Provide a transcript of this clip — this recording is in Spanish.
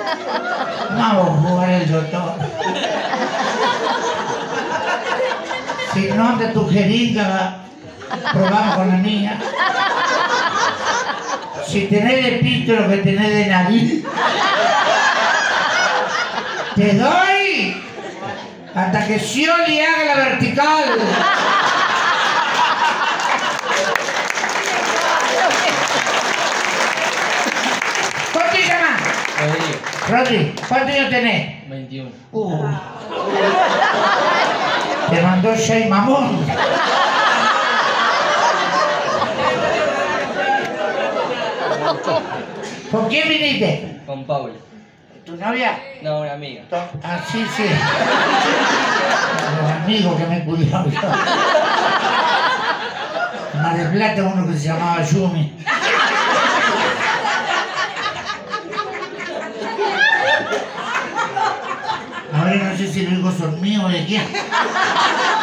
Vamos a jugar el doctor. Si no de tu jeringa, probamos con la mía. Si tenés de pito lo que tenés de nariz, te doy hasta que Scioli haga la vertical. ¿Cómo te llamas? Rodrigo. Rodri, ¿cuántos años tenés? 21. Te mandó Shey Mamón. ¿Con quién viniste? Con Paula. ¿Tu novia? No, una amiga. Ah, sí, sí. Los amigos que me cuidaban. En Mar del Plata uno que se llamaba Yumi. Ahora no sé si los hijos son míos o de quién.